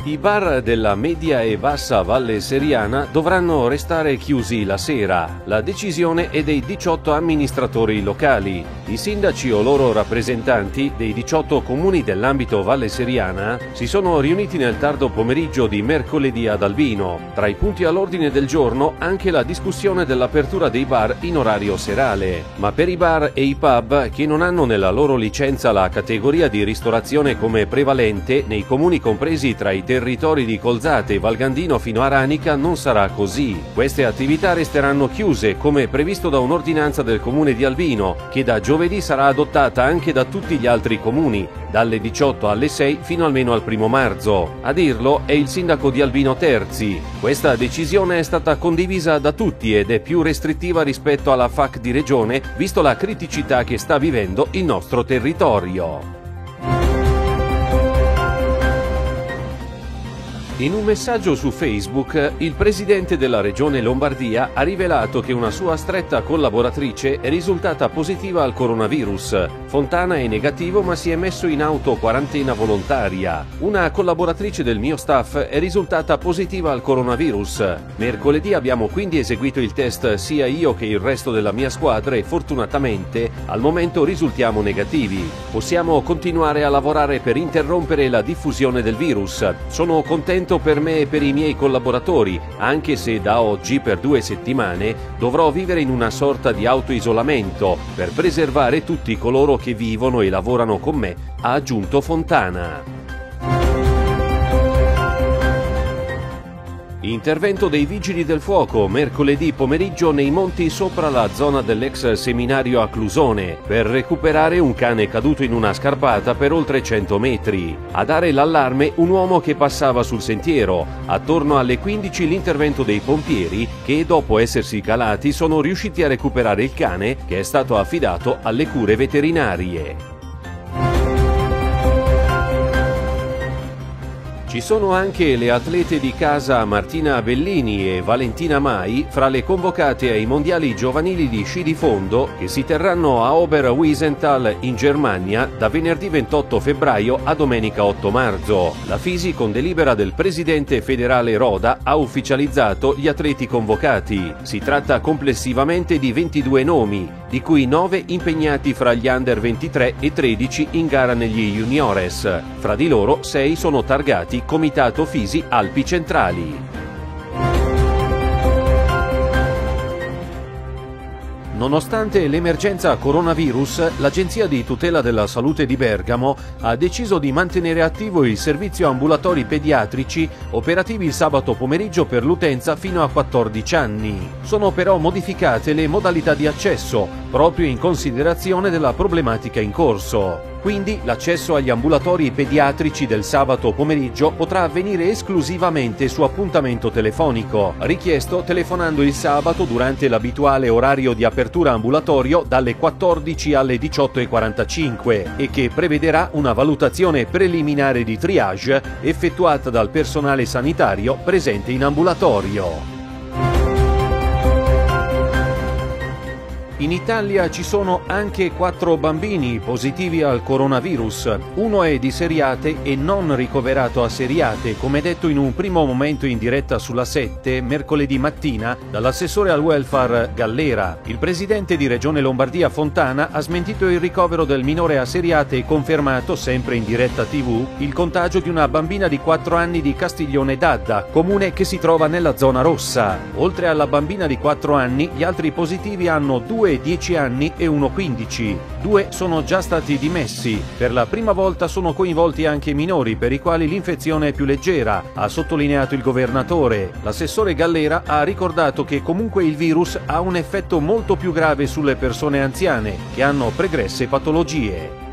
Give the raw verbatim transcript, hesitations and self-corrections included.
I bar della media e bassa Valle Seriana dovranno restare chiusi la sera. La decisione è dei diciotto amministratori locali. I sindaci o loro rappresentanti dei diciotto comuni dell'ambito Valle Seriana si sono riuniti nel tardo pomeriggio di mercoledì ad Albino. Tra i punti all'ordine del giorno anche la discussione dell'apertura dei bar in orario serale. Ma per i bar e i pub che non hanno nella loro licenza la categoria di ristorazione come prevalente nei comuni compresi tra i territori di Colzate e Valgandino fino a Ranica non sarà così. Queste attività resteranno chiuse come previsto da un'ordinanza del comune di Albino che da giovedì sarà adottata anche da tutti gli altri comuni, dalle diciotto alle sei fino almeno al primo marzo. A dirlo è il sindaco di Albino Terzi. Questa decisione è stata condivisa da tutti ed è più restrittiva rispetto alla F A C di regione, visto la criticità che sta vivendo il nostro territorio. In un messaggio su Facebook, il presidente della regione Lombardia ha rivelato che una sua stretta collaboratrice è risultata positiva al coronavirus. Fontana è negativo ma si è messo in auto-quarantena volontaria. Una collaboratrice del mio staff è risultata positiva al coronavirus. Mercoledì abbiamo quindi eseguito il test sia io che il resto della mia squadra e fortunatamente al momento risultiamo negativi. Possiamo continuare a lavorare per interrompere la diffusione del virus. Sono contento per me e per i miei collaboratori, anche se da oggi per due settimane dovrò vivere in una sorta di autoisolamento per preservare tutti coloro che vivono e lavorano con me, ha aggiunto Fontana. Intervento dei Vigili del Fuoco mercoledì pomeriggio nei monti sopra la zona dell'ex seminario a Clusone per recuperare un cane caduto in una scarpata per oltre cento metri. A dare l'allarme un uomo che passava sul sentiero. Attorno alle quindici l'intervento dei pompieri che dopo essersi calati sono riusciti a recuperare il cane che è stato affidato alle cure veterinarie. Ci sono anche le atlete di casa Martina Bellini e Valentina Mai fra le convocate ai mondiali giovanili di sci di fondo che si terranno a Oberwiesenthal in Germania da venerdì ventotto febbraio a domenica otto marzo. La Fisi, con delibera del presidente federale Roda, ha ufficializzato gli atleti convocati. Si tratta complessivamente di ventidue nomi, di cui nove impegnati fra gli under ventitré e tredici in gara negli juniores. Fra di loro sei sono targati Comitato Fisi Alpi Centrali. Nonostante l'emergenza coronavirus, l'Agenzia di tutela della salute di Bergamo ha deciso di mantenere attivo il servizio ambulatori pediatrici operativi il sabato pomeriggio per l'utenza fino a quattordici anni. Sono però modificate le modalità di accesso, proprio in considerazione della problematica in corso. Quindi l'accesso agli ambulatori pediatrici del sabato pomeriggio potrà avvenire esclusivamente su appuntamento telefonico, richiesto telefonando il sabato durante l'abituale orario di apertura ambulatorio dalle quattordici alle diciotto e quarantacinque e che prevederà una valutazione preliminare di triage effettuata dal personale sanitario presente in ambulatorio. In Italia ci sono anche quattro bambini positivi al coronavirus. Uno è di Seriate e non ricoverato a Seriate, come detto in un primo momento in diretta sulla sette, mercoledì mattina, dall'assessore al welfare Gallera. Il presidente di Regione Lombardia Fontana ha smentito il ricovero del minore a Seriate e confermato, sempre in diretta tivù, il contagio di una bambina di quattro anni di Castiglione d'Adda, comune che si trova nella zona rossa. Oltre alla bambina di quattro anni, gli altri positivi hanno due dieci anni e uno quindici. Due sono già stati dimessi. Per la prima volta sono coinvolti anche minori per i quali l'infezione è più leggera, ha sottolineato il governatore. L'assessore Gallera ha ricordato che comunque il virus ha un effetto molto più grave sulle persone anziane che hanno pregresse patologie.